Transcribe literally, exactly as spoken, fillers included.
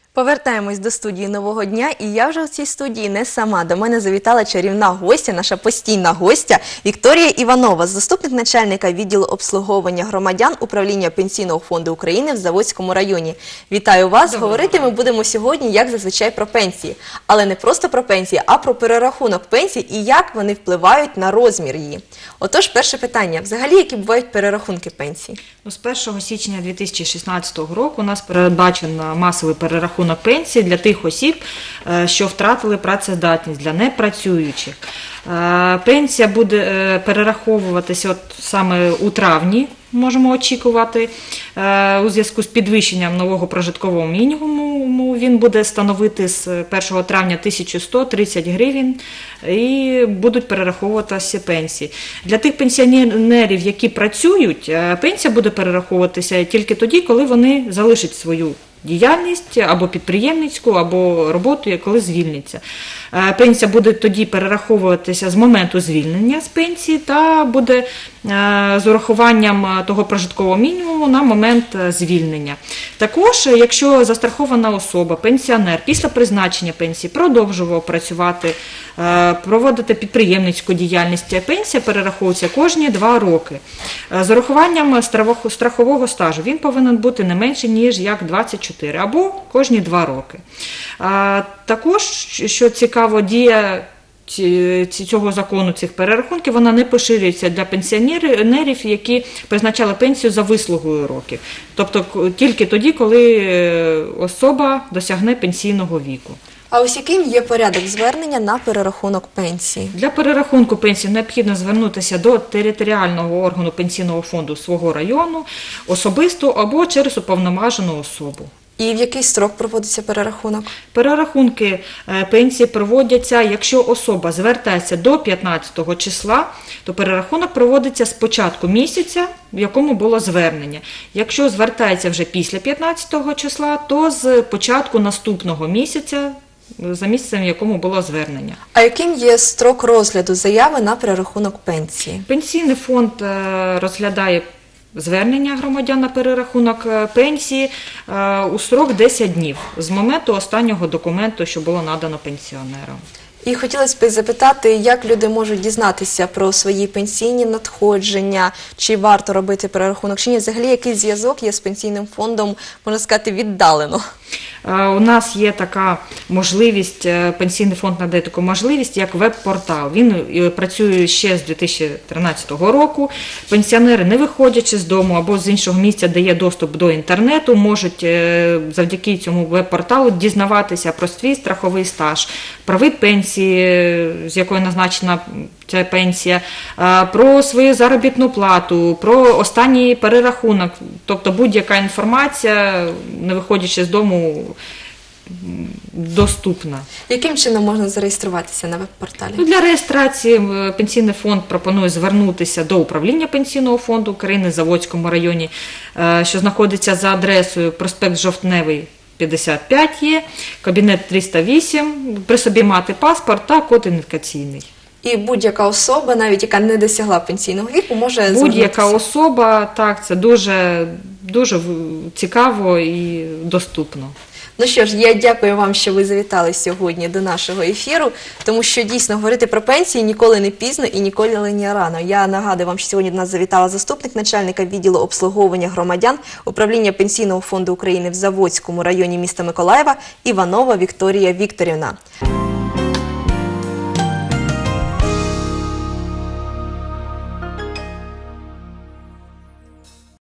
Повертаємось до студії «Нового дня», і я вже в цій студії не сама. До мене завітала чарівна гостя, наша постійна гостя Вікторія Іванова, заступник начальника відділу обслуговування громадян управління Пенсійного фонду України в Заводському районі. Вітаю вас! Доброго. Говорити ми будемо сьогодні, як зазвичай, про пенсії. Але не просто про пенсії, а про перерахунок пенсій і як вони впливають на розмір її. Отож, перше питання. Взагалі, які бувають перерахунки пенсій? З першого січня дві тисячі шістнадцятого року у нас передбачено масовий перерахунок пенсії для тих осіб, що втратили працездатність, для непрацюючих. Пенсія буде перераховуватися от саме у травні, можемо очікувати, у зв'язку з підвищенням нового прожиткового мінімуму. Він буде становити з першого травня тисячу сто тридцять гривень і будуть перераховуватися пенсії. Для тих пенсіонерів, які працюють, пенсія буде перераховуватися тільки тоді, коли вони залишать свою діяльність або підприємницьку, або роботу, коли звільняться. Пенсія буде тоді перераховуватися з моменту звільнення з пенсії та буде з урахуванням того прожиткового мінімуму на момент звільнення. Також, якщо застрахована особа, пенсіонер, після призначення пенсії продовжував працювати, проводити підприємницьку діяльність, пенсія перераховується кожні два роки. З урахуванням страхового стажу він повинен бути не менше, ніж як двадцять чотири, або кожні два роки. Також, що цікаво, дія цього закону, цих перерахунків, вона не поширюється для пенсіонерів, які призначали пенсію за вислугою років. Тобто тільки тоді, коли особа досягне пенсійного віку. А ось яким є порядок звернення на перерахунок пенсії? Для перерахунку пенсії необхідно звернутися до територіального органу пенсійного фонду свого району, особисто або через уповноважену особу. І в який строк проводиться перерахунок? Перерахунки пенсії проводяться, якщо особа звертається до п'ятнадцятого числа, то перерахунок проводиться з початку місяця, в якому було звернення. Якщо звертається вже після п'ятнадцятого числа, то з початку наступного місяця, за місяцем, в якому було звернення. А яким є строк розгляду заяви на перерахунок пенсії? Пенсійний фонд розглядає звернення громадян на перерахунок пенсії у строк десять днів з моменту останнього документу, що було надано пенсіонерам. І хотілося б запитати, як люди можуть дізнатися про свої пенсійні надходження, чи варто робити перерахунок, чи ні, взагалі який зв'язок є з пенсійним фондом, можна сказати, віддалено? У нас є така можливість, пенсійний фонд надає таку можливість, як веб-портал. Він працює ще з дві тисячі тринадцятого року. Пенсіонери, не виходячи з дому або з іншого місця, де є доступ до інтернету, можуть завдяки цьому веб-порталу дізнаватися про свій страховий стаж, про вид пенсії, з якої назначена ця пенсія, про свою заробітну плату, про останній перерахунок. Тобто будь-яка інформація, не виходячи з дому, доступна. Яким чином можна зареєструватися на веб-порталі? Для реєстрації Пенсійний фонд пропонує звернутися до управління Пенсійного фонду України в Заводському районі, що знаходиться за адресою проспект Жовтневий, п'ятдесят п'ять є, кабінет триста вісім, при собі мати паспорт та код ідентифікаційний. І будь-яка особа, навіть яка не досягла пенсійного віку, може звернутися? Будь-яка особа, так, це дуже, дуже цікаво і доступно. Ну що ж, я дякую вам, що ви завітали сьогодні до нашого ефіру, тому що дійсно говорити про пенсії ніколи не пізно і ніколи не рано. Я нагадую вам, що сьогодні до нас завітала заступник начальника відділу обслуговування громадян управління Пенсійного фонду України в Заводському районі міста Миколаєва Іванова Вікторія Вікторівна.